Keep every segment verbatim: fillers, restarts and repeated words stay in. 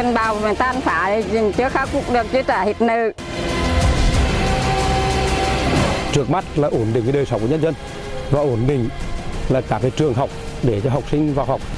bão tàn phá chưa khắc phục được, chưa trả hết nợ. Trước mắt là ổn định cái đời sống của nhân dân và ổn định là các cái trường học để cho học sinh vào học.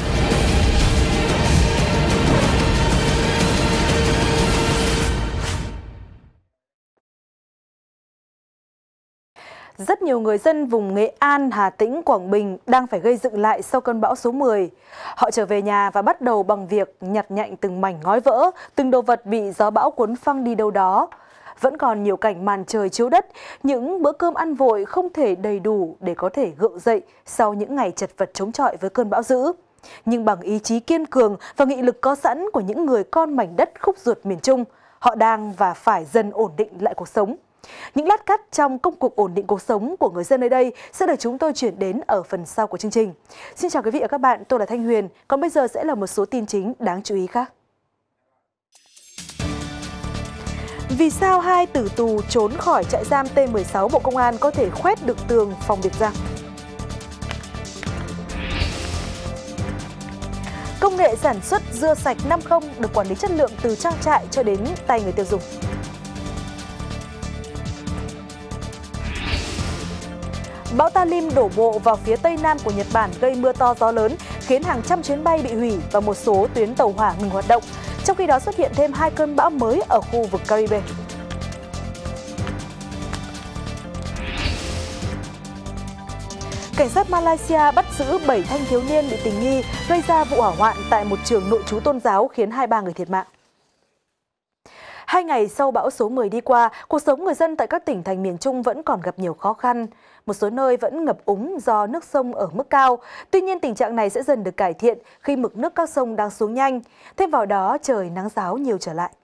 Rất nhiều người dân vùng Nghệ An, Hà Tĩnh, Quảng Bình đang phải gây dựng lại sau cơn bão số mười. Họ trở về nhà và bắt đầu bằng việc nhặt nhạnh từng mảnh ngói vỡ, từng đồ vật bị gió bão cuốn phăng đi đâu đó. Vẫn còn nhiều cảnh màn trời chiếu đất, những bữa cơm ăn vội không thể đầy đủ để có thể gượng dậy sau những ngày chật vật chống chọi với cơn bão dữ. Nhưng bằng ý chí kiên cường và nghị lực có sẵn của những người con mảnh đất khúc ruột miền Trung, họ đang và phải dần ổn định lại cuộc sống. Những lát cắt trong công cuộc ổn định cuộc sống của người dân nơi đây sẽ được chúng tôi chuyển đến ở phần sau của chương trình. Xin chào quý vị và các bạn, tôi là Thanh Huyền, còn bây giờ sẽ là một số tin chính đáng chú ý khác. Vì sao hai tử tù trốn khỏi trại giam T mười sáu Bộ Công an có thể khoét được tường phòng biệt giam? Công nghệ sản xuất dưa sạch năm không được quản lý chất lượng từ trang trại cho đến tay người tiêu dùng. Bão Talim đổ bộ vào phía tây nam của Nhật Bản gây mưa to gió lớn, khiến hàng trăm chuyến bay bị hủy và một số tuyến tàu hỏa ngừng hoạt động. Trong khi đó xuất hiện thêm hai cơn bão mới ở khu vực Caribe. Cảnh sát Malaysia bắt giữ bảy thanh thiếu niên bị tình nghi gây ra vụ hỏa hoạn tại một trường nội trú tôn giáo khiến hai mươi ba người thiệt mạng. Hai ngày sau bão số mười đi qua, cuộc sống người dân tại các tỉnh thành miền Trung vẫn còn gặp nhiều khó khăn. Một số nơi vẫn ngập úng do nước sông ở mức cao. Tuy nhiên tình trạng này sẽ dần được cải thiện khi mực nước các sông đang xuống nhanh. Thêm vào đó trời nắng ráo nhiều trở lại.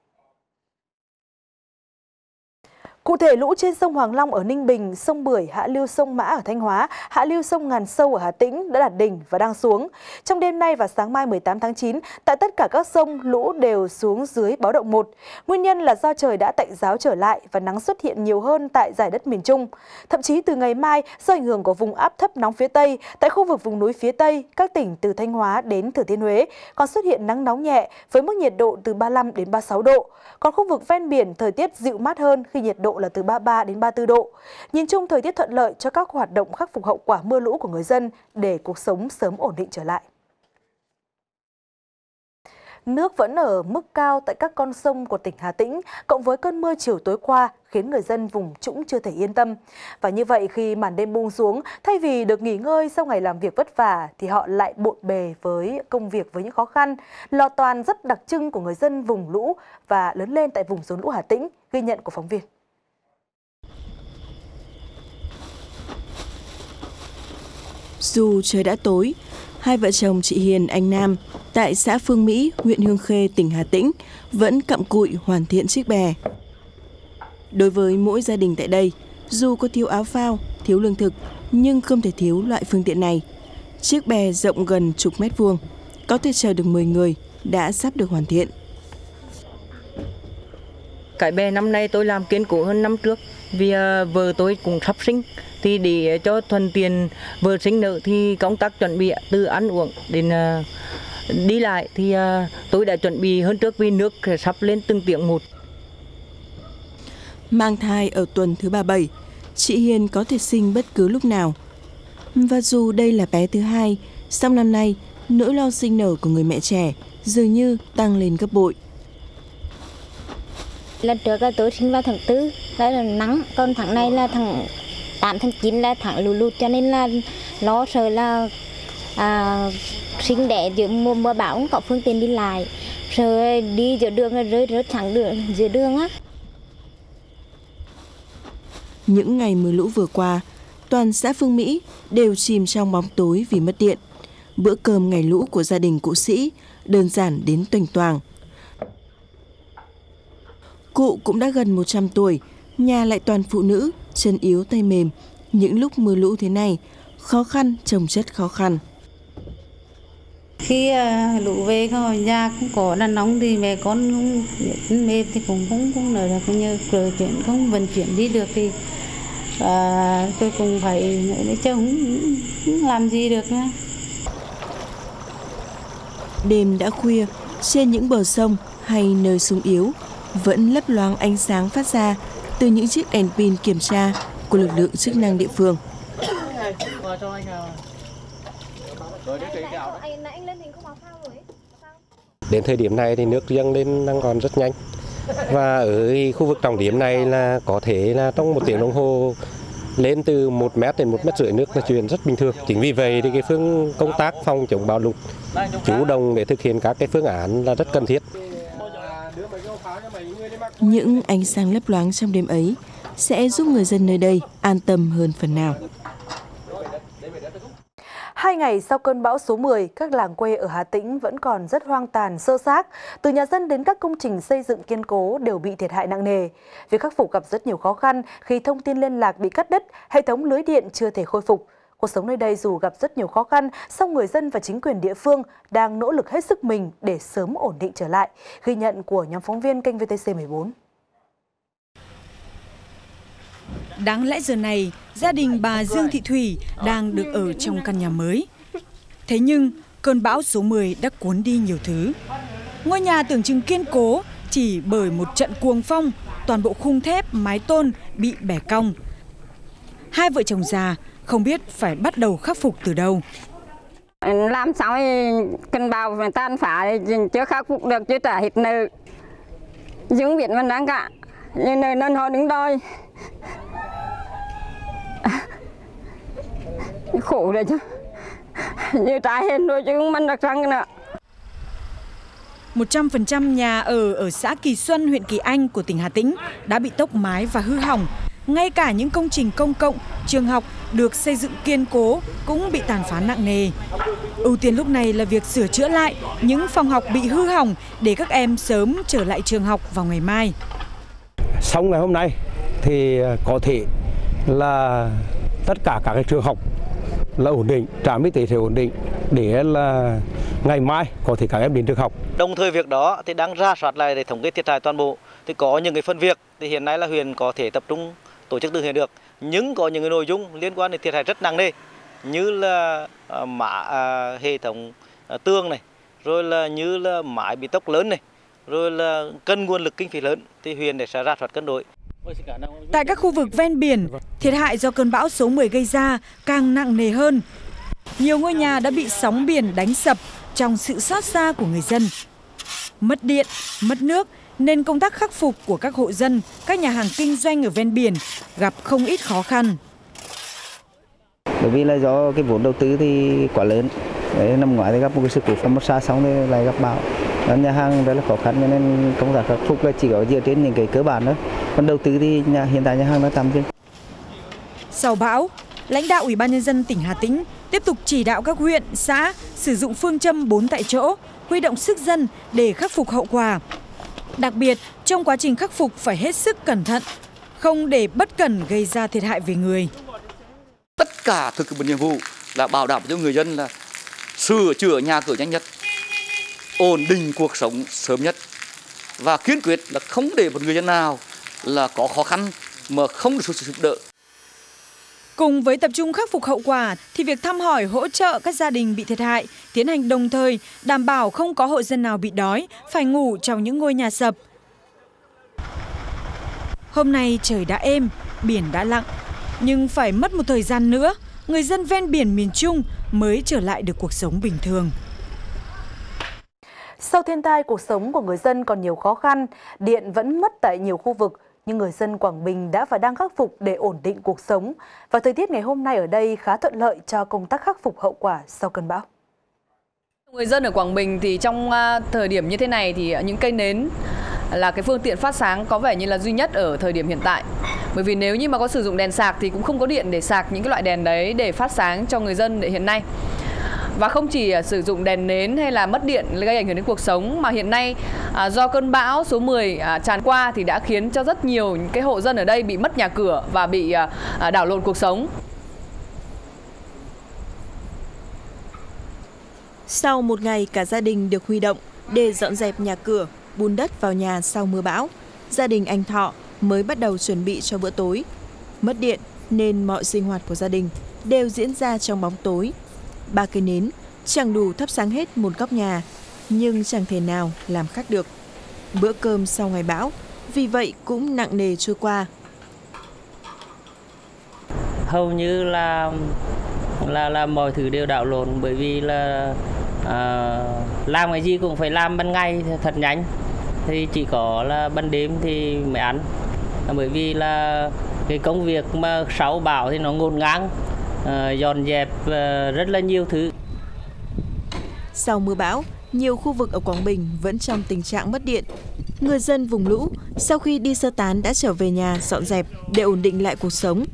Cụ thể, lũ trên sông Hoàng Long ở Ninh Bình, sông Bưởi, hạ lưu sông Mã ở Thanh Hóa, hạ lưu sông Ngàn Sâu ở Hà Tĩnh đã đạt đỉnh và đang xuống. Trong đêm nay và sáng mai mười tám tháng chín, tại tất cả các sông, lũ đều xuống dưới báo động một. Nguyên nhân là do trời đã tạnh ráo trở lại và nắng xuất hiện nhiều hơn tại dải đất miền Trung. Thậm chí từ ngày mai, do ảnh hưởng của vùng áp thấp nóng phía Tây, tại khu vực vùng núi phía Tây, các tỉnh từ Thanh Hóa đến Thừa Thiên Huế còn xuất hiện nắng nóng nhẹ với mức nhiệt độ từ ba mươi lăm đến ba mươi sáu độ. Còn khu vực ven biển, thời tiết dịu mát hơn khi nhiệt độ là từ ba mươi ba đến ba mươi tư độ. Nhìn chung, thời tiết thuận lợi cho các hoạt động khắc phục hậu quả mưa lũ của người dân để cuộc sống sớm ổn định trở lại. Nước vẫn ở mức cao tại các con sông của tỉnh Hà Tĩnh, cộng với cơn mưa chiều tối qua khiến người dân vùng trũng chưa thể yên tâm. Và như vậy, khi màn đêm buông xuống, thay vì được nghỉ ngơi sau ngày làm việc vất vả, thì họ lại bộn bề với công việc với những khó khăn, lo toan rất đặc trưng của người dân vùng lũ và lớn lên tại vùng rốn lũ Hà Tĩnh, ghi nhận của phóng viên. Dù trời đã tối, hai vợ chồng chị Hiền, anh Nam tại xã Phương Mỹ, huyện Hương Khê, tỉnh Hà Tĩnh vẫn cặm cụi hoàn thiện chiếc bè. Đối với mỗi gia đình tại đây, dù có thiếu áo phao, thiếu lương thực, nhưng không thể thiếu loại phương tiện này. Chiếc bè rộng gần chục mét vuông, có thể chở được mười người, đã sắp được hoàn thiện. Cái bè năm nay tôi làm kiên cố hơn năm trước, vì uh, vợ tôi cũng sắp sinh. Thì để cho thuận tiện vợ sinh nở thì công tác chuẩn bị từ ăn uống đến uh, đi lại thì uh, tôi đã chuẩn bị hơn trước vì nước sắp lên từng tiếng một. Mang thai ở tuần thứ ba mươi bảy, chị Hiền có thể sinh bất cứ lúc nào. Và dù đây là bé thứ hai, song năm nay nỗi lo sinh nở của người mẹ trẻ dường như tăng lên gấp bội. Lần trước là tôi sinh vào tháng tư, đó là nắng, còn tháng này là tháng tám tháng chín là tháng lũ lụt, cho nên là lo sợ là à, sinh đẻ giữa mùa mưa bão không có phương tiện đi lại, sợ đi giữa đường là rơi rớt thẳng đường giữa đường á. Những ngày mưa lũ vừa qua, toàn xã Phương Mỹ đều chìm trong bóng tối vì mất điện. Bữa cơm ngày lũ của gia đình cụ Sĩ đơn giản đến toành toàng. Cụ cũng đã gần một trăm tuổi, nhà lại toàn phụ nữ, chân yếu tay mềm. Những lúc mưa lũ thế này, khó khăn chồng chất khó khăn. Khi uh, lũ về rồi nhà cũng có đàn nóng thì mẹ con cũng mềm thì cũng không cũng nở được, như rồi chuyện không vận chuyển đi được thì uh, tôi cũng phải lấy chồng không làm gì được nữa. Đêm đã khuya, Trên những bờ sông hay nơi sung yếu vẫn lấp loáng ánh sáng phát ra từ những chiếc đèn pin kiểm tra của lực lượng chức năng địa phương. Đến thời điểm này thì nước dâng lên đang còn rất nhanh. Và ở khu vực trọng điểm này là có thể là trong một tiếng đồng hồ lên từ một mét đến một mét rưỡi nước là chuyện rất bình thường. Chính vì vậy thì cái phương công tác phòng chống bão lụt chủ động để thực hiện các cái phương án là rất cần thiết. Những ánh sáng lấp loáng trong đêm ấy sẽ giúp người dân nơi đây an tâm hơn phần nào. Hai ngày sau cơn bão số mười, các làng quê ở Hà Tĩnh vẫn còn rất hoang tàn, xơ xác. Từ nhà dân đến các công trình xây dựng kiên cố đều bị thiệt hại nặng nề. Việc khắc phục gặp rất nhiều khó khăn khi thông tin liên lạc bị cắt đứt, hệ thống lưới điện chưa thể khôi phục. Cuộc sống nơi đây dù gặp rất nhiều khó khăn, song người dân và chính quyền địa phương đang nỗ lực hết sức mình để sớm ổn định trở lại. Ghi nhận của nhóm phóng viên kênh vê tê xê mười bốn. Đáng lẽ giờ này, gia đình bà Dương Thị Thủy đang được ở trong căn nhà mới. Thế nhưng, cơn bão số mười đã cuốn đi nhiều thứ. Ngôi nhà tưởng chừng kiên cố chỉ bởi một trận cuồng phong, toàn bộ khung thép, mái tôn bị bẻ cong. Hai vợ chồng già không biết phải bắt đầu khắc phục từ đâu. Làm sao cơn bão tan phá chưa khắc phục được, chưa trả hết nợ. Dương Việt vẫn đang cả, nhưng nơi nên họ đứng đôi. Khổ rồi chứ, như trái hết rồi chứ không ăn được răng nữa. một trăm phần trăm nhà ở ở xã Kỳ Xuân, huyện Kỳ Anh của tỉnh Hà Tĩnh đã bị tốc mái và hư hỏng. Ngay cả những công trình công cộng, trường học được xây dựng kiên cố cũng bị tàn phá nặng nề. Ưu tiên lúc này là việc sửa chữa lại những phòng học bị hư hỏng để các em sớm trở lại trường học vào ngày mai. Sau ngày hôm nay thì có thể là tất cả các cái trường học là ổn định, trạm y tế sẽ ổn định để là ngày mai có thể các em đến trường học. Đồng thời việc đó thì đang ra soát lại để thống kê thiệt hại toàn bộ. Thì có những cái phân việc thì hiện nay là huyện có thể tập trung tổ chức thực hiện được, nhưng có những cái nội dung liên quan đến thiệt hại rất nặng nề như là uh, mã uh, hệ thống uh, tường này, rồi là như là mái bị tốc lớn này, rồi là cần nguồn lực kinh phí lớn thì huyện để sẽ ra soát cân đối. Tại các khu vực ven biển, thiệt hại do cơn bão số mười gây ra càng nặng nề hơn. Nhiều ngôi nhà đã bị sóng biển đánh sập trong sự xót xa của người dân. Mất điện, mất nước nên công tác khắc phục của các hộ dân, các nhà hàng kinh doanh ở ven biển gặp không ít khó khăn. Bởi vì là do cái vốn đầu tư thì quá lớn. Đấy, năm ngoái thì gặp một cái sự cố Formosa xong thì lại gặp bão. Đó, nhà hàng rất là khó khăn cho nên công tác khắc phục là chỉ có dựa trên những cái cơ bản thôi. Còn đầu tư thì nhà, hiện tại nhà hàng đã tạm dừng. Sau bão, lãnh đạo Ủy ban Nhân dân tỉnh Hà Tĩnh tiếp tục chỉ đạo các huyện, xã sử dụng phương châm bốn tại chỗ, huy động sức dân để khắc phục hậu quả. Đặc biệt, trong quá trình khắc phục phải hết sức cẩn thận, không để bất cẩn gây ra thiệt hại về người. Tất cả thực hiện một nhiệm vụ là bảo đảm cho người dân là sửa chữa nhà cửa nhanh nhất, ổn định cuộc sống sớm nhất và kiên quyết là không để một người dân nào là có khó khăn mà không được sự giúp đỡ. Cùng với tập trung khắc phục hậu quả thì việc thăm hỏi hỗ trợ các gia đình bị thiệt hại tiến hành đồng thời, đảm bảo không có hộ dân nào bị đói, phải ngủ trong những ngôi nhà sập. Hôm nay trời đã êm, biển đã lặng, nhưng phải mất một thời gian nữa, người dân ven biển miền Trung mới trở lại được cuộc sống bình thường. Sau thiên tai, cuộc sống của người dân còn nhiều khó khăn, điện vẫn mất tại nhiều khu vực, nhưng người dân Quảng Bình đã và đang khắc phục để ổn định cuộc sống. Và thời tiết ngày hôm nay ở đây khá thuận lợi cho công tác khắc phục hậu quả sau cơn bão. Người dân ở Quảng Bình thì trong thời điểm như thế này thì những cây nến là cái phương tiện phát sáng có vẻ như là duy nhất ở thời điểm hiện tại. Bởi vì nếu như mà có sử dụng đèn sạc thì cũng không có điện để sạc những cái loại đèn đấy để phát sáng cho người dân để hiện nay. Và không chỉ sử dụng đèn nến hay là mất điện gây ảnh hưởng đến cuộc sống, mà hiện nay à, do cơn bão số mười à, tràn qua thì đã khiến cho rất nhiều những cái hộ dân ở đây bị mất nhà cửa và bị à, à, đảo lộn cuộc sống. Sau một ngày cả gia đình được huy động để dọn dẹp nhà cửa, bùn đất vào nhà sau mưa bão, gia đình anh Thọ mới bắt đầu chuẩn bị cho bữa tối. Mất điện nên mọi sinh hoạt của gia đình đều diễn ra trong bóng tối. Ba cây nến chẳng đủ thắp sáng hết một góc nhà, nhưng chẳng thể nào làm khác được. Bữa cơm sau ngày bão, vì vậy cũng nặng nề trôi qua. Hầu như là là là mọi thứ đều đảo lộn, bởi vì là à, làm cái gì cũng phải làm ban ngày thật nhanh, thì chỉ có là ban đêm thì mới ăn. Bởi vì là cái công việc mà sau bão thì nó ngổn ngang, à, dọn dẹp à, rất là nhiều thứ. Sau mưa bão, nhiều khu vực ở Quảng Bình vẫn trong tình trạng mất điện. Người dân vùng lũ sau khi đi sơ tán đã trở về nhà dọn dẹp để ổn định lại cuộc sống.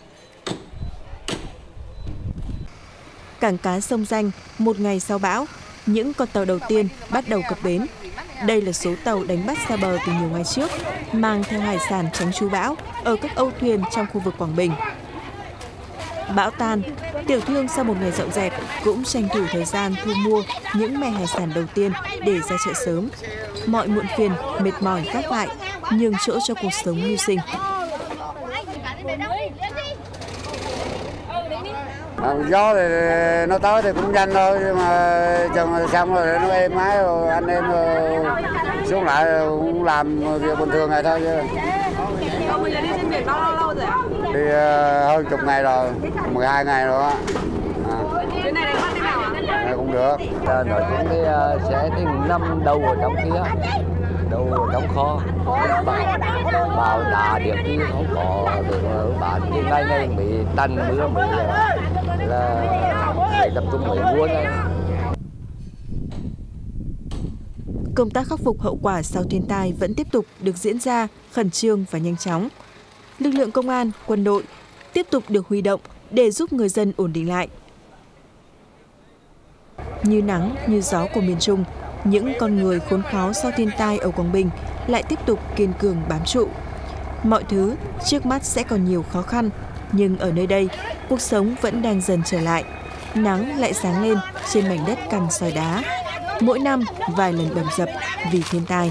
Cảng cá Sông Danh, một ngày sau bão, những con tàu đầu tiên bắt đầu cập bến. Đây là số tàu đánh bắt xa bờ từ nhiều ngày trước, mang theo hải sản tránh trú bão ở các âu thuyền trong khu vực Quảng Bình. Bão tan, tiểu thương sau một ngày dọn dẹp cũng tranh thủ thời gian thu mua những mẻ hải sản đầu tiên để ra chợ sớm. Mọi muộn phiền, mệt mỏi gác lại, nhường chỗ cho cuộc sống mưu sinh. Gió thì nó tới thì cũng nhanh thôi, nhưng mà chừng xong rồi nó êm ái rồi anh em xuống lại cũng làm việc bình thường này thôi chứ. Ông bây giờ đi trên biển bao lâu lâu rồi ạ? Đi uh, hơn chục ngày rồi, mười hai ngày rồi á. À. Chuyến này đánh bắt thế nào ạ? À, cũng được. À, nói chung thì uh, sẽ tìm năm đầu ở trong kia, đầu ở trong kho. Bảo, bảo đà điện thì không có được bán thì ngay ngay bị tăn mưa bị là phải tập trung mới mua ngay. Công tác khắc phục hậu quả sau thiên tai vẫn tiếp tục được diễn ra khẩn trương và nhanh chóng. Lực lượng công an, quân đội tiếp tục được huy động để giúp người dân ổn định lại. Như nắng, như gió của miền Trung, những con người khốn khó sau thiên tai ở Quảng Bình lại tiếp tục kiên cường bám trụ. Mọi thứ trước mắt sẽ còn nhiều khó khăn, nhưng ở nơi đây, cuộc sống vẫn đang dần trở lại. Nắng lại sáng lên trên mảnh đất cằn sỏi đá. Mỗi năm vài lần bầm dập vì thiên tai.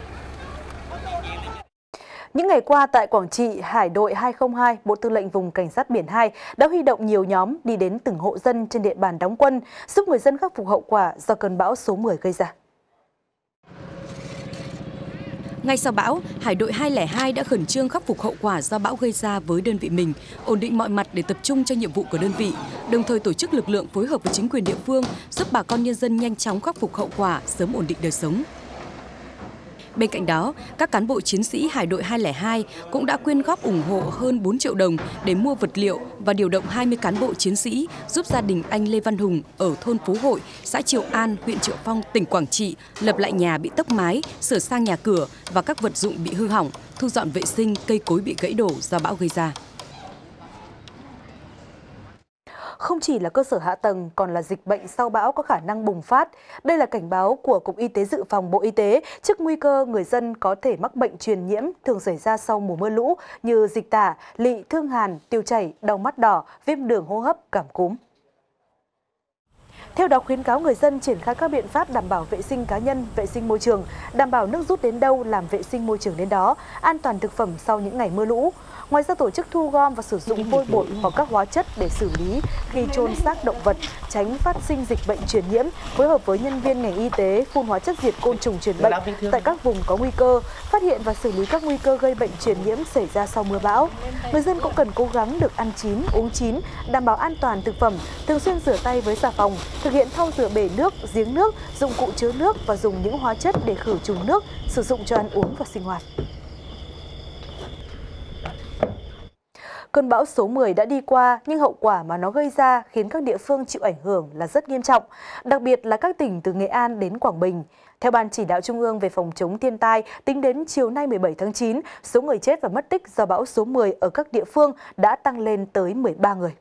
Những ngày qua tại Quảng Trị, Hải đội hai không hai, Bộ Tư lệnh Vùng Cảnh sát Biển hai đã huy động nhiều nhóm đi đến từng hộ dân trên địa bàn đóng quân, giúp người dân khắc phục hậu quả do cơn bão số mười gây ra. Ngay sau bão, Hải đội hai không hai đã khẩn trương khắc phục hậu quả do bão gây ra với đơn vị mình, ổn định mọi mặt để tập trung cho nhiệm vụ của đơn vị, đồng thời tổ chức lực lượng phối hợp với chính quyền địa phương giúp bà con nhân dân nhanh chóng khắc phục hậu quả, sớm ổn định đời sống. Bên cạnh đó, các cán bộ chiến sĩ Hải đội hai không hai cũng đã quyên góp ủng hộ hơn bốn triệu đồng để mua vật liệu và điều động hai mươi cán bộ chiến sĩ giúp gia đình anh Lê Văn Hùng ở thôn Phú Hội, xã Triệu An, huyện Triệu Phong, tỉnh Quảng Trị lập lại nhà bị tốc mái, sửa sang nhà cửa và các vật dụng bị hư hỏng, thu dọn vệ sinh cây cối bị gãy đổ do bão gây ra. Không chỉ là cơ sở hạ tầng, còn là dịch bệnh sau bão có khả năng bùng phát. Đây là cảnh báo của Cục Y tế Dự phòng Bộ Y tế trước nguy cơ người dân có thể mắc bệnh truyền nhiễm thường xảy ra sau mùa mưa lũ như dịch tả, lị, thương hàn, tiêu chảy, đau mắt đỏ, viêm đường hô hấp, cảm cúm. Theo đó, khuyến cáo người dân triển khai các biện pháp đảm bảo vệ sinh cá nhân, vệ sinh môi trường, đảm bảo nước rút đến đâu làm vệ sinh môi trường đến đó, an toàn thực phẩm sau những ngày mưa lũ. Ngoài ra, tổ chức thu gom và sử dụng vôi bột hoặc các hóa chất để xử lý khi chôn xác động vật, tránh phát sinh dịch bệnh truyền nhiễm, phối hợp với nhân viên ngành y tế phun hóa chất diệt côn trùng truyền bệnh tại các vùng có nguy cơ, phát hiện và xử lý các nguy cơ gây bệnh truyền nhiễm xảy ra sau mưa bão. Người dân cũng cần cố gắng được ăn chín, uống chín, đảm bảo an toàn thực phẩm, thường xuyên rửa tay với xà phòng, thực hiện thau rửa bể nước, giếng nước, dụng cụ chứa nước và dùng những hóa chất để khử trùng nước, sử dụng cho ăn uống và sinh hoạt. Cơn bão số mười đã đi qua, nhưng hậu quả mà nó gây ra khiến các địa phương chịu ảnh hưởng là rất nghiêm trọng, đặc biệt là các tỉnh từ Nghệ An đến Quảng Bình. Theo Ban Chỉ đạo Trung ương về phòng chống thiên tai, tính đến chiều nay mười bảy tháng chín, số người chết và mất tích do bão số mười ở các địa phương đã tăng lên tới mười ba người.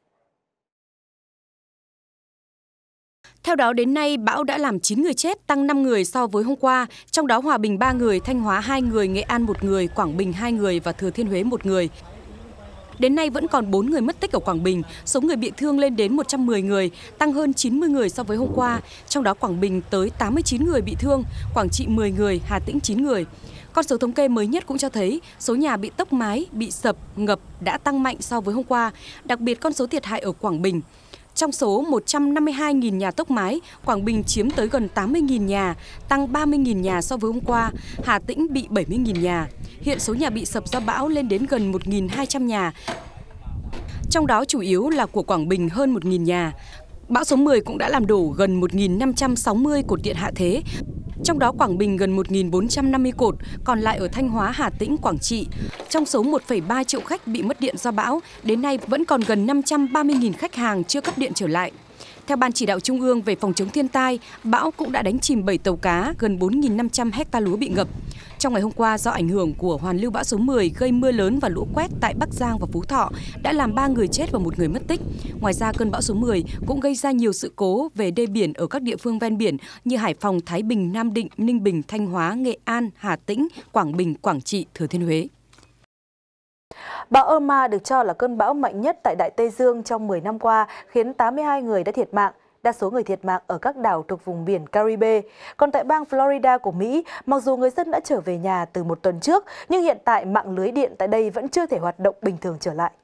Theo đó, đến nay, bão đã làm chín người chết, tăng năm người so với hôm qua, trong đó Hòa Bình ba người, Thanh Hóa hai người, Nghệ An một người, Quảng Bình hai người và Thừa Thiên Huế một người. Đến nay vẫn còn bốn người mất tích ở Quảng Bình, số người bị thương lên đến một trăm mười người, tăng hơn chín mươi người so với hôm qua, trong đó Quảng Bình tới tám mươi chín người bị thương, Quảng Trị mười người, Hà Tĩnh chín người. Con số thống kê mới nhất cũng cho thấy số nhà bị tốc mái, bị sập, ngập đã tăng mạnh so với hôm qua, đặc biệt con số thiệt hại ở Quảng Bình. Trong số một trăm năm mươi hai nghìn nhà tốc mái, Quảng Bình chiếm tới gần tám mươi nghìn nhà, tăng ba mươi nghìn nhà so với hôm qua. Hà Tĩnh bị bảy mươi nghìn nhà. Hiện số nhà bị sập do bão lên đến gần một nghìn hai trăm nhà. Trong đó chủ yếu là của Quảng Bình hơn một nghìn nhà. Bão số mười cũng đã làm đổ gần một nghìn năm trăm sáu mươi cột điện hạ thế. Trong đó Quảng Bình gần một nghìn bốn trăm năm mươi cột, còn lại ở Thanh Hóa, Hà Tĩnh, Quảng Trị. Trong số một phẩy ba triệu khách bị mất điện do bão, đến nay vẫn còn gần năm trăm ba mươi nghìn khách hàng chưa cấp điện trở lại. Theo Ban Chỉ đạo Trung ương về phòng chống thiên tai, bão cũng đã đánh chìm bảy tàu cá, gần bốn nghìn năm trăm héc ta lúa bị ngập. Trong ngày hôm qua, do ảnh hưởng của hoàn lưu bão số mười gây mưa lớn và lũ quét tại Bắc Giang và Phú Thọ đã làm ba người chết và một người mất tích. Ngoài ra, cơn bão số mười cũng gây ra nhiều sự cố về đê biển ở các địa phương ven biển như Hải Phòng, Thái Bình, Nam Định, Ninh Bình, Thanh Hóa, Nghệ An, Hà Tĩnh, Quảng Bình, Quảng Trị, Thừa Thiên Huế. Bão Irma được cho là cơn bão mạnh nhất tại Đại Tây Dương trong mười năm qua, khiến tám mươi hai người đã thiệt mạng. Đa số người thiệt mạng ở các đảo thuộc vùng biển Caribe. Còn tại bang Florida của Mỹ, mặc dù người dân đã trở về nhà từ một tuần trước, nhưng hiện tại mạng lưới điện tại đây vẫn chưa thể hoạt động bình thường trở lại.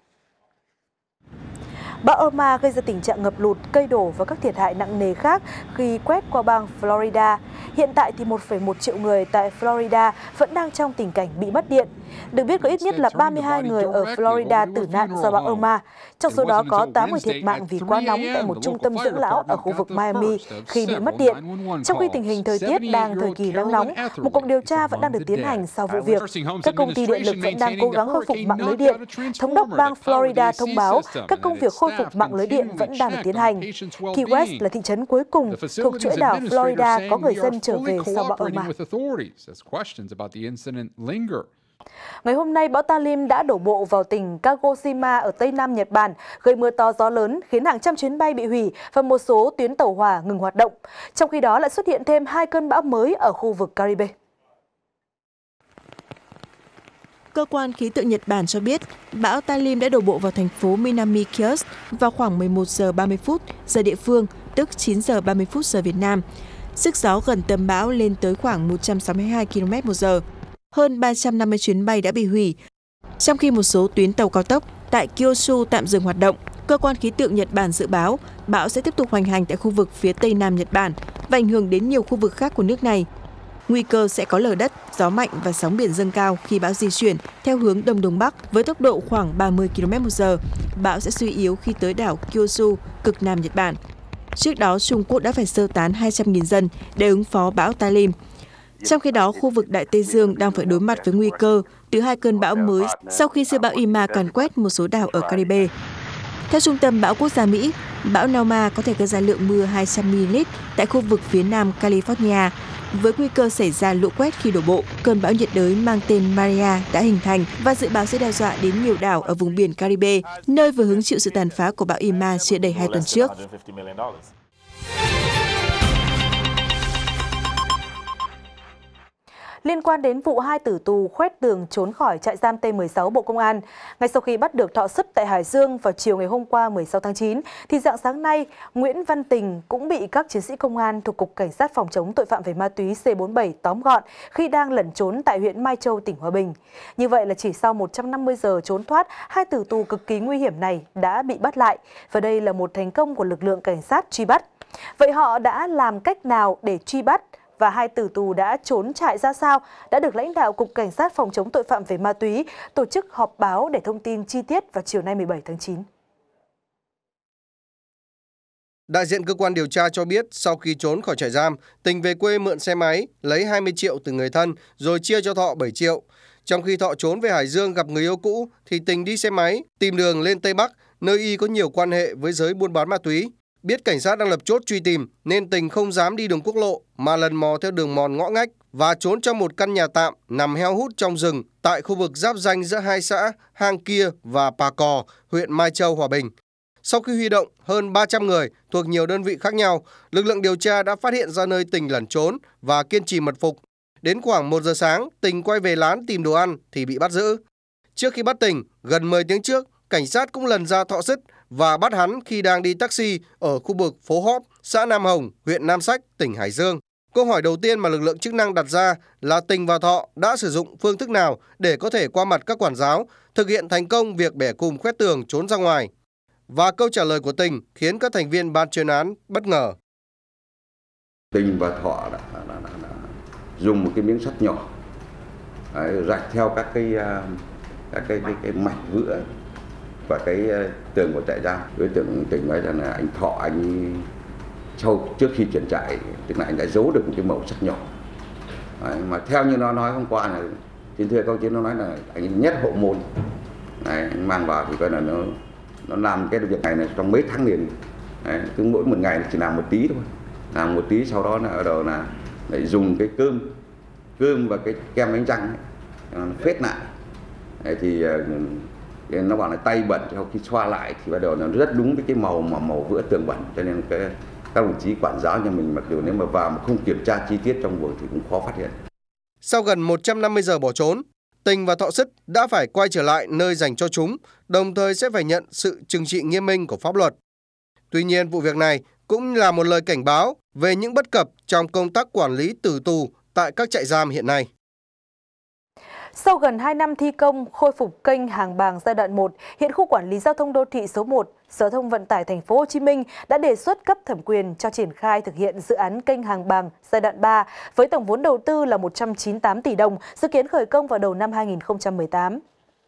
Bão Irma gây ra tình trạng ngập lụt, cây đổ và các thiệt hại nặng nề khác khi quét qua bang Florida. Hiện tại thì một phẩy một triệu người tại Florida vẫn đang trong tình cảnh bị mất điện. Được biết có ít nhất là ba mươi hai người ở Florida tử nạn do bão Irma. Trong số đó có tám người thiệt mạng vì quá nóng tại một trung tâm dưỡng lão ở khu vực Miami khi bị mất điện. Trong khi tình hình thời tiết đang thời kỳ nắng nóng, một cuộc điều tra vẫn đang được tiến hành sau vụ việc. Các công ty điện lực vẫn đang cố gắng khôi phục mạng lưới điện. Thống đốc bang Florida thông báo các công việc khôi phục mạng lưới điện vẫn đang được tiến hành. Key West là thị trấn cuối cùng thuộc chuỗi đảo Florida có người dân trở về sau bão Irma. Ngày hôm nay, bão Talim đã đổ bộ vào tỉnh Kagoshima ở Tây Nam Nhật Bản, gây mưa to gió lớn, khiến hàng trăm chuyến bay bị hủy và một số tuyến tàu hỏa ngừng hoạt động. Trong khi đó lại xuất hiện thêm hai cơn bão mới ở khu vực Caribe. Cơ quan khí tượng Nhật Bản cho biết, bão Talim đã đổ bộ vào thành phố Minami Kiosk vào khoảng mười một giờ ba mươi phút giờ địa phương, tức chín giờ ba mươi phút giờ Việt Nam. Sức gió gần tâm bão lên tới khoảng một trăm sáu mươi hai ki lô mét một giờ. Hơn ba trăm năm mươi chuyến bay đã bị hủy, trong khi một số tuyến tàu cao tốc tại Kyushu tạm dừng hoạt động. Cơ quan khí tượng Nhật Bản dự báo bão sẽ tiếp tục hoành hành tại khu vực phía Tây Nam Nhật Bản và ảnh hưởng đến nhiều khu vực khác của nước này. Nguy cơ sẽ có lở đất, gió mạnh và sóng biển dâng cao khi bão di chuyển theo hướng Đông Đông Bắc với tốc độ khoảng ba mươi ki lô mét một giờ. Bão sẽ suy yếu khi tới đảo Kyushu, cực Nam Nhật Bản. Trước đó, Trung Quốc đã phải sơ tán hai trăm nghìn dân để ứng phó bão Talim. Trong khi đó, khu vực Đại Tây Dương đang phải đối mặt với nguy cơ từ hai cơn bão mới sau khi siêu bão Irma càn quét một số đảo ở Caribe. Theo Trung tâm Bão Quốc gia Mỹ, bão Nauma có thể gây ra lượng mưa hai trăm mi li lít tại khu vực phía nam California, với nguy cơ xảy ra lũ quét khi đổ bộ. Cơn bão nhiệt đới mang tên Maria đã hình thành và dự báo sẽ đe dọa đến nhiều đảo ở vùng biển Caribe, nơi vừa hứng chịu sự tàn phá của bão Irma chưa đầy hai tuần trước. Liên quan đến vụ hai tử tù khoét tường trốn khỏi trại giam T mười sáu Bộ Công an, ngay sau khi bắt được thọ sứt tại Hải Dương vào chiều ngày hôm qua mười sáu tháng chín, thì rạng sáng nay, Nguyễn Văn Tình cũng bị các chiến sĩ công an thuộc Cục Cảnh sát phòng chống tội phạm về ma túy C bốn mươi bảy tóm gọn khi đang lẩn trốn tại huyện Mai Châu, tỉnh Hòa Bình. Như vậy là chỉ sau một trăm năm mươi giờ trốn thoát, hai tử tù cực kỳ nguy hiểm này đã bị bắt lại, và đây là một thành công của lực lượng cảnh sát truy bắt. Vậy họ đã làm cách nào để truy bắt? Và hai tử tù đã trốn trại ra sao đã được lãnh đạo Cục Cảnh sát phòng chống tội phạm về ma túy tổ chức họp báo để thông tin chi tiết vào chiều nay mười bảy tháng chín. Đại diện cơ quan điều tra cho biết sau khi trốn khỏi trại giam, Tình về quê mượn xe máy, lấy hai mươi triệu từ người thân rồi chia cho Thọ bảy triệu. Trong khi Thọ trốn về Hải Dương gặp người yêu cũ thì Tình đi xe máy tìm đường lên Tây Bắc, nơi y có nhiều quan hệ với giới buôn bán ma túy. Biết cảnh sát đang lập chốt truy tìm nên Tình không dám đi đường quốc lộ mà lần mò theo đường mòn ngõ ngách và trốn trong một căn nhà tạm nằm heo hút trong rừng tại khu vực giáp ranh giữa hai xã Hang Kia và Pà Cò, huyện Mai Châu, Hòa Bình. Sau khi huy động hơn ba trăm người thuộc nhiều đơn vị khác nhau, lực lượng điều tra đã phát hiện ra nơi Tình lẩn trốn và kiên trì mật phục. Đến khoảng một giờ sáng, Tình quay về lán tìm đồ ăn thì bị bắt giữ. Trước khi bắt Tình, gần mười tiếng trước, cảnh sát cũng lần ra Thọ Sứt và bắt hắn khi đang đi taxi ở khu vực phố Hóp, xã Nam Hồng, huyện Nam Sách, tỉnh Hải Dương. Câu hỏi đầu tiên mà lực lượng chức năng đặt ra là Tình và Thọ đã sử dụng phương thức nào để có thể qua mặt các quản giáo, thực hiện thành công việc bẻ cùm khoét tường trốn ra ngoài. và câu trả lời của Tình khiến các thành viên ban chuyên án bất ngờ. Tình và Thọ đã, đã, đã, đã dùng một cái miếng sắt nhỏ đấy, rạch theo các cái các cái cái, cái mảnh vữa và cái tường của trại giam. Đối tượng Tình nói rằng là anh Thọ anh sau trước khi chuyển trại, tức là anh đã giấu được một cái mẩu sắt nhỏ. Đấy, mà theo như nó nói hôm qua là trên thưa công chí nó nói là anh nhét hộ môn. Đấy, anh mang vào thì coi là nó nó làm cái việc này này trong mấy tháng liền. Đấy, cứ mỗi một ngày chỉ làm một tí thôi, làm một tí sau đó là ở đầu là lại dùng cái cơm cơm và cái kem đánh răng ấy, phết lại. Đấy, thì nó bảo là tay bẩn, sau khi xoa lại thì bắt đầu nó rất đúng với cái màu mà màu vữa tường bẩn, cho nên cái các đồng chí quản giáo nhà mình mặc dù nếu mà vào mà không kiểm tra chi tiết trong buồng thì cũng khó phát hiện. Sau gần một trăm năm mươi giờ bỏ trốn, Tình và Thọ Sứt đã phải quay trở lại nơi dành cho chúng, đồng thời sẽ phải nhận sự trừng trị nghiêm minh của pháp luật. Tuy nhiên, vụ việc này cũng là một lời cảnh báo về những bất cập trong công tác quản lý tử tù tại các trại giam hiện nay. Sau gần hai năm thi công khôi phục kênh Hàng Bàng giai đoạn một, hiện khu quản lý giao thông đô thị số một, Sở Giao thông Vận tải Thành phố Hồ Chí Minh đã đề xuất cấp thẩm quyền cho triển khai thực hiện dự án kênh Hàng Bàng giai đoạn ba với tổng vốn đầu tư là một trăm chín mươi tám tỷ đồng, dự kiến khởi công vào đầu năm hai nghìn không trăm mười tám.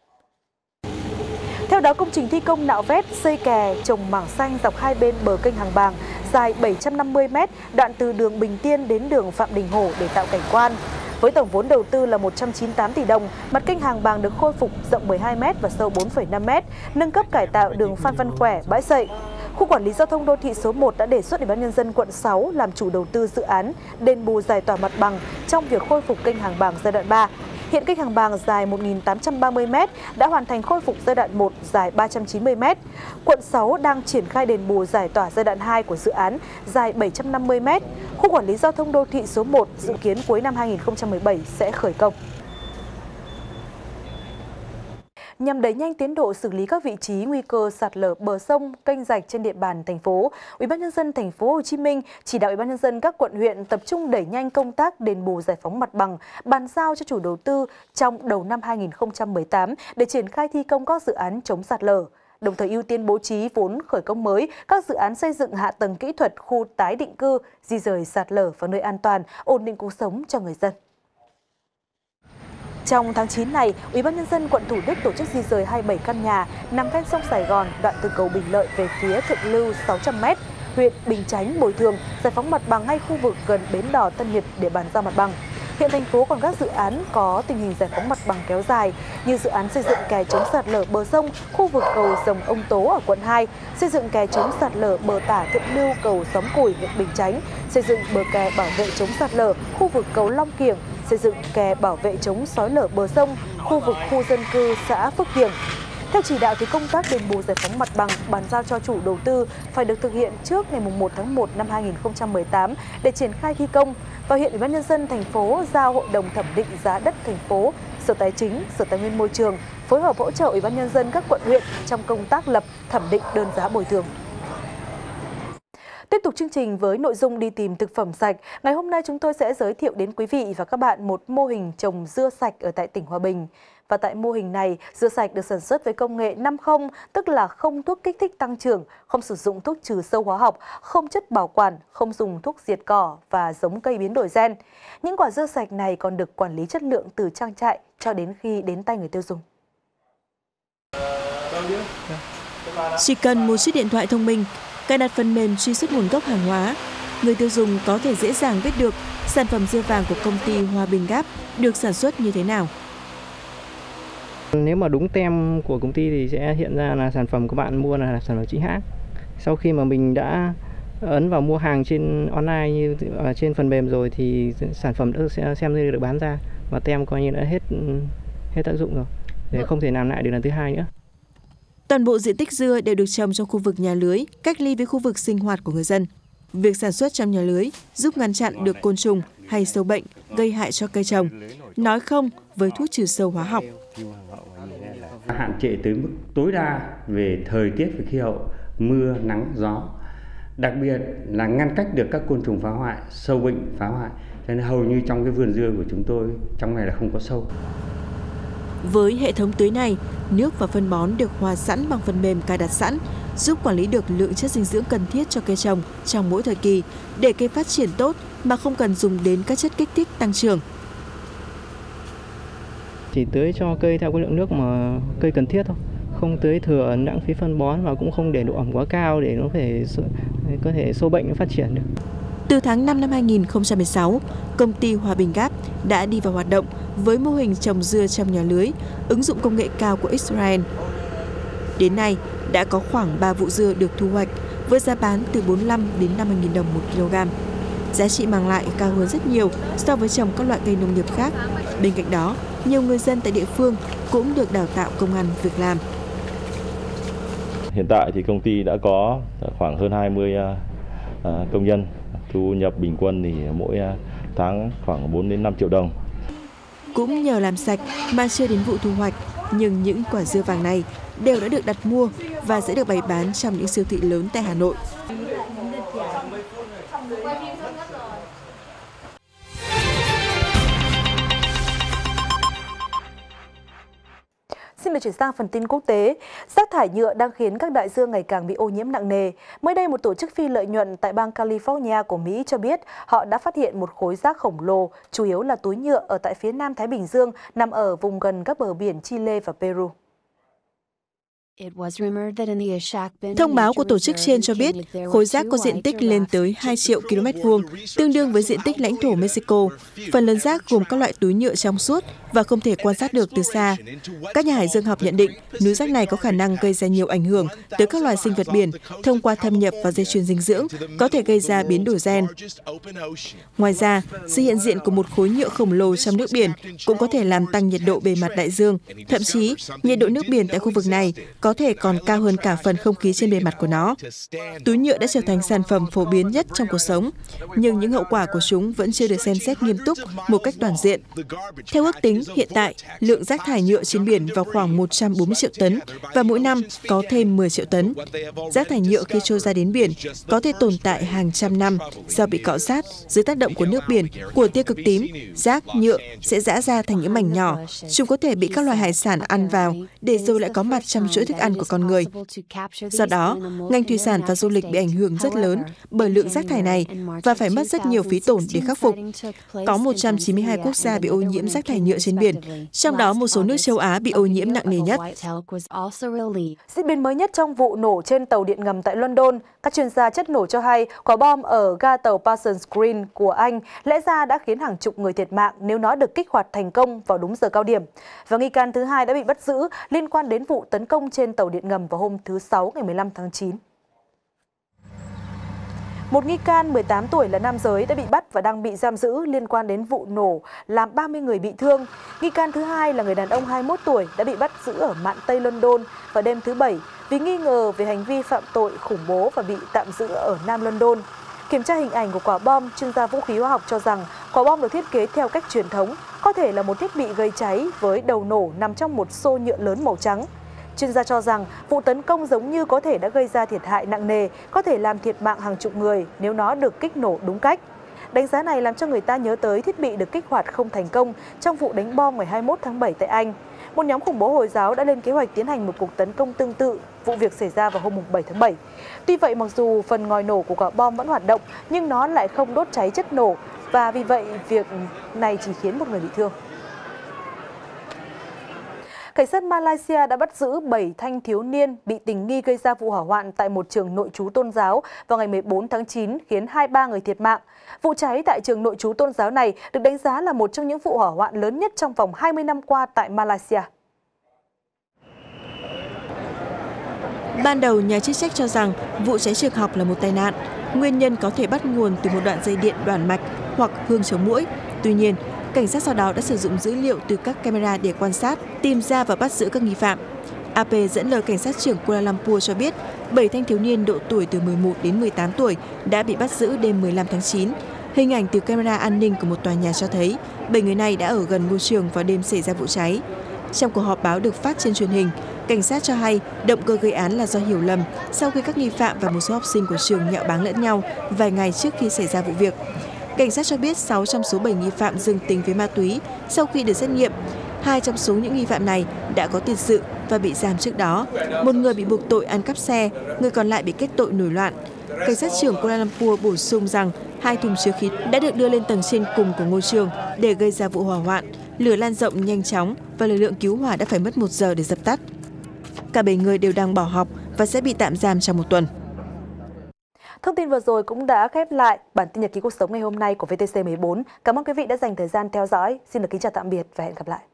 Theo đó, công trình thi công nạo vét, xây kè, trồng mảng xanh dọc hai bên bờ kênh Hàng Bàng dài bảy trăm năm mươi mét, đoạn từ đường Bình Tiên đến đường Phạm Đình Hổ để tạo cảnh quan. Với tổng vốn đầu tư là một trăm chín mươi tám tỷ đồng, mặt kênh Hàng Bàng được khôi phục rộng mười hai mét và sâu bốn phẩy năm mét, nâng cấp cải tạo đường Phan Văn Khỏe, bãi Sậy. Khu quản lý giao thông đô thị số một đã đề xuất Ủy ban nhân dân quận sáu làm chủ đầu tư dự án đền bù giải tỏa mặt bằng trong việc khôi phục kênh Hàng Bàng giai đoạn ba. Hiện kênh Hàng Bàng dài một nghìn tám trăm ba mươi mét đã hoàn thành khôi phục giai đoạn một dài ba trăm chín mươi mét. Quận sáu đang triển khai đền bù giải tỏa giai đoạn hai của dự án dài bảy trăm năm mươi mét. Khu quản lý giao thông đô thị số một dự kiến cuối năm hai nghìn không trăm mười bảy sẽ khởi công. Nhằm đẩy nhanh tiến độ xử lý các vị trí nguy cơ sạt lở bờ sông, kênh rạch trên địa bàn thành phố, Ủy ban nhân dân Thành phố Hồ Chí Minh chỉ đạo Ủy ban nhân dân các quận huyện tập trung đẩy nhanh công tác đền bù giải phóng mặt bằng, bàn giao cho chủ đầu tư trong đầu năm hai nghìn không trăm mười tám để triển khai thi công các dự án chống sạt lở. Đồng thời ưu tiên bố trí vốn khởi công mới các dự án xây dựng hạ tầng kỹ thuật, khu tái định cư, di rời sạt lở vào nơi an toàn, ổn định cuộc sống cho người dân. Trong tháng chín này, Ủy ban nhân dân quận Thủ Đức tổ chức di rời hai mươi bảy căn nhà nằm ven sông Sài Gòn, đoạn từ cầu Bình Lợi về phía Thượng Lưu sáu trăm mét, huyện Bình Chánh bồi thường, giải phóng mặt bằng ngay khu vực gần bến đò Tân Nhật để bàn giao mặt bằng. Hiện thành phố còn các dự án có tình hình giải phóng mặt bằng kéo dài như dự án xây dựng kè chống sạt lở bờ sông khu vực cầu Rồng Ông Tố ở quận hai, xây dựng kè chống sạt lở bờ tả Thượng Lưu cầu Xóm Củi huyện Bình Chánh, xây dựng bờ kè bảo vệ chống sạt lở khu vực cầu Long Kiểng, xây dựng kè bảo vệ chống xói lở bờ sông khu vực khu dân cư xã Phước Kiểng. Theo chỉ đạo thì công tác đền bù giải phóng mặt bằng bàn giao cho chủ đầu tư phải được thực hiện trước ngày một tháng một năm hai nghìn không trăm mười tám để triển khai thi công. Và hiện Ủy ban nhân dân thành phố giao Hội đồng thẩm định giá đất thành phố, Sở Tài chính, Sở Tài nguyên Môi trường phối hợp hỗ trợ Ủy ban nhân dân các quận huyện trong công tác lập thẩm định đơn giá bồi thường. Tiếp tục chương trình với nội dung đi tìm thực phẩm sạch. Ngày hôm nay chúng tôi sẽ giới thiệu đến quý vị và các bạn một mô hình trồng dưa sạch ở tại tỉnh Hòa Bình. Và tại mô hình này, dưa sạch được sản xuất với công nghệ năm không, tức là không thuốc kích thích tăng trưởng, không sử dụng thuốc trừ sâu hóa học, không chất bảo quản, không dùng thuốc diệt cỏ và giống cây biến đổi gen. Những quả dưa sạch này còn được quản lý chất lượng từ trang trại cho đến khi đến tay người tiêu dùng. Chỉ cần một chiếc điện thoại thông minh, cài đặt phần mềm truy xuất nguồn gốc hàng hóa, người tiêu dùng có thể dễ dàng biết được sản phẩm dưa vàng của công ty Hòa Bình Gap được sản xuất như thế nào. Nếu mà đúng tem của công ty thì sẽ hiện ra là sản phẩm của bạn mua là sản phẩm chính hãng. Sau khi mà mình đã ấn vào mua hàng trên online như trên phần mềm rồi thì sản phẩm đã sẽ xem như được bán ra và tem coi như đã hết hết tác dụng rồi, để không thể làm lại được lần thứ hai nữa. Toàn bộ diện tích dưa đều được trồng trong khu vực nhà lưới, cách ly với khu vực sinh hoạt của người dân. Việc sản xuất trong nhà lưới giúp ngăn chặn được côn trùng hay sâu bệnh gây hại cho cây trồng, nói không với thuốc trừ sâu hóa học. Hạn chế tới mức tối đa về thời tiết và khí hậu, mưa, nắng, gió. Đặc biệt là ngăn cách được các côn trùng phá hoại, sâu bệnh phá hoại. Cho nên hầu như trong cái vườn dưa của chúng tôi trong này là không có sâu. Với hệ thống tưới này, nước và phân bón được hòa sẵn bằng phần mềm cài đặt sẵn, giúp quản lý được lượng chất dinh dưỡng cần thiết cho cây trồng trong mỗi thời kỳ để cây phát triển tốt mà không cần dùng đến các chất kích thích tăng trưởng. Chỉ tưới cho cây theo cái lượng nước mà cây cần thiết thôi, không tưới thừa lãng phí phân bón và cũng không để độ ẩm quá cao để nó phải có thể sâu bệnh nó phát triển được. Từ tháng năm năm hai nghìn không trăm mười sáu, công ty Hòa Bình Gap đã đi vào hoạt động với mô hình trồng dưa trong nhà lưới, ứng dụng công nghệ cao của Israel. Đến nay, đã có khoảng ba vụ dưa được thu hoạch với giá bán từ bốn mươi lăm đến năm mươi nghìn đồng một kg. Giá trị mang lại cao hơn rất nhiều so với trồng các loại cây nông nghiệp khác. Bên cạnh đó, nhiều người dân tại địa phương cũng được đào tạo công ăn việc làm. Hiện tại thì công ty đã có khoảng hơn hai mươi công nhân, thu nhập bình quân thì mỗi tháng khoảng bốn đến năm triệu đồng. Cũng nhờ làm sạch mà chưa đến vụ thu hoạch, nhưng những quả dưa vàng này đều đã được đặt mua và sẽ được bày bán trong những siêu thị lớn tại Hà Nội. Xin được chuyển sang phần tin quốc tế. Rác thải nhựa đang khiến các đại dương ngày càng bị ô nhiễm nặng nề. Mới đây, một tổ chức phi lợi nhuận tại bang California của Mỹ cho biết họ đã phát hiện một khối rác khổng lồ, chủ yếu là túi nhựa ở tại phía nam Thái Bình Dương, nằm ở vùng gần các bờ biển Chile và Peru. Thông báo của tổ chức trên cho biết khối rác có diện tích lên tới hai triệu ki lô mét vuông, tương đương với diện tích lãnh thổ Mexico. Phần lớn rác gồm các loại túi nhựa trong suốt và không thể quan sát được từ xa. Các nhà hải dương học nhận định núi rác này có khả năng gây ra nhiều ảnh hưởng tới các loài sinh vật biển thông qua thâm nhập vào dây chuyền dinh dưỡng, có thể gây ra biến đổi gen. Ngoài ra, sự hiện diện của một khối nhựa khổng lồ trong nước biển cũng có thể làm tăng nhiệt độ bề mặt đại dương. Thậm chí, nhiệt độ nước biển tại khu vực này có thể còn cao hơn cả phần không khí trên bề mặt của nó. Túi nhựa đã trở thành sản phẩm phổ biến nhất trong cuộc sống, nhưng những hậu quả của chúng vẫn chưa được xem xét nghiêm túc một cách toàn diện. Theo ước tính, hiện tại, lượng rác thải nhựa trên biển vào khoảng một trăm bốn mươi triệu tấn và mỗi năm có thêm mười triệu tấn. Rác thải nhựa khi trôi ra đến biển có thể tồn tại hàng trăm năm do bị cọ sát dưới tác động của nước biển, của tia cực tím. Rác nhựa sẽ giã ra thành những mảnh nhỏ. Chúng có thể bị các loài hải sản ăn vào để rồi lại có mặt trong chuỗi thức ăn của con người. Do đó, ngành thủy sản và du lịch bị ảnh hưởng rất lớn bởi lượng rác thải này và phải mất rất nhiều phí tổn để khắc phục. Có một trăm chín mươi hai quốc gia bị ô nhiễm rác thải nhựa trên biển, trong đó một số nước châu Á bị ô nhiễm nặng nề nhất. Diễn biến mới nhất trong vụ nổ trên tàu điện ngầm tại London, các chuyên gia chất nổ cho hay quả bom ở ga tàu Parsons Green của Anh lẽ ra đã khiến hàng chục người thiệt mạng nếu nó được kích hoạt thành công vào đúng giờ cao điểm. Và nghi can thứ hai đã bị bắt giữ liên quan đến vụ tấn công trên tàu điện ngầm vào hôm thứ Sáu ngày mười lăm tháng chín. Một nghi can mười tám tuổi là nam giới đã bị bắt và đang bị giam giữ liên quan đến vụ nổ làm ba mươi người bị thương. Nghi can thứ hai là người đàn ông hai mươi mốt tuổi đã bị bắt giữ ở mạn Tây London vào đêm thứ Bảy vì nghi ngờ về hành vi phạm tội khủng bố và bị tạm giữ ở Nam London. Kiểm tra hình ảnh của quả bom, chuyên gia vũ khí hóa học cho rằng quả bom được thiết kế theo cách truyền thống, có thể là một thiết bị gây cháy với đầu nổ nằm trong một xô nhựa lớn màu trắng. Chuyên gia cho rằng vụ tấn công giống như có thể đã gây ra thiệt hại nặng nề, có thể làm thiệt mạng hàng chục người nếu nó được kích nổ đúng cách. Đánh giá này làm cho người ta nhớ tới thiết bị được kích hoạt không thành công trong vụ đánh bom ngày hai mươi mốt tháng bảy tại Anh. Một nhóm khủng bố Hồi giáo đã lên kế hoạch tiến hành một cuộc tấn công tương tự, vụ việc xảy ra vào hôm bảy tháng bảy. Tuy vậy, mặc dù phần ngòi nổ của quả bom vẫn hoạt động, nhưng nó lại không đốt cháy chất nổ, và vì vậy việc này chỉ khiến một người bị thương. Cảnh sát Malaysia đã bắt giữ bảy thanh thiếu niên bị tình nghi gây ra vụ hỏa hoạn tại một trường nội trú tôn giáo vào ngày mười bốn tháng chín, khiến hai mươi ba người thiệt mạng. Vụ cháy tại trường nội trú tôn giáo này được đánh giá là một trong những vụ hỏa hoạn lớn nhất trong vòng hai mươi năm qua tại Malaysia. Ban đầu, nhà chức trách cho rằng vụ cháy trường học là một tai nạn. Nguyên nhân có thể bắt nguồn từ một đoạn dây điện đoản mạch hoặc hương chống muỗi. Tuy nhiên, cảnh sát sau đó đã sử dụng dữ liệu từ các camera để quan sát, tìm ra và bắt giữ các nghi phạm. a pê dẫn lời cảnh sát trưởng Kuala Lumpur cho biết, bảy thanh thiếu niên độ tuổi từ mười một đến mười tám tuổi đã bị bắt giữ đêm mười lăm tháng chín. Hình ảnh từ camera an ninh của một tòa nhà cho thấy bảy người này đã ở gần ngôi trường vào đêm xảy ra vụ cháy. Trong cuộc họp báo được phát trên truyền hình, cảnh sát cho hay động cơ gây án là do hiểu lầm sau khi các nghi phạm và một số học sinh của trường nhạo báng lẫn nhau vài ngày trước khi xảy ra vụ việc. Cảnh sát cho biết sáu trong số bảy nghi phạm dương tính với ma túy sau khi được xét nghiệm. Hai trong số những nghi phạm này đã có tiền sự và bị giam trước đó. Một người bị buộc tội ăn cắp xe, người còn lại bị kết tội nổi loạn. Cảnh sát trưởng Kuala Lumpur bổ sung rằng hai thùng chứa khí đã được đưa lên tầng trên cùng của ngôi trường để gây ra vụ hỏa hoạn. Lửa lan rộng nhanh chóng và lực lượng cứu hỏa đã phải mất một giờ để dập tắt. Cả bảy người đều đang bỏ học và sẽ bị tạm giam trong một tuần. Thông tin vừa rồi cũng đã khép lại bản tin nhật ký cuộc sống ngày hôm nay của vê tê xê mười bốn. Cảm ơn quý vị đã dành thời gian theo dõi. Xin được kính chào tạm biệt và hẹn gặp lại.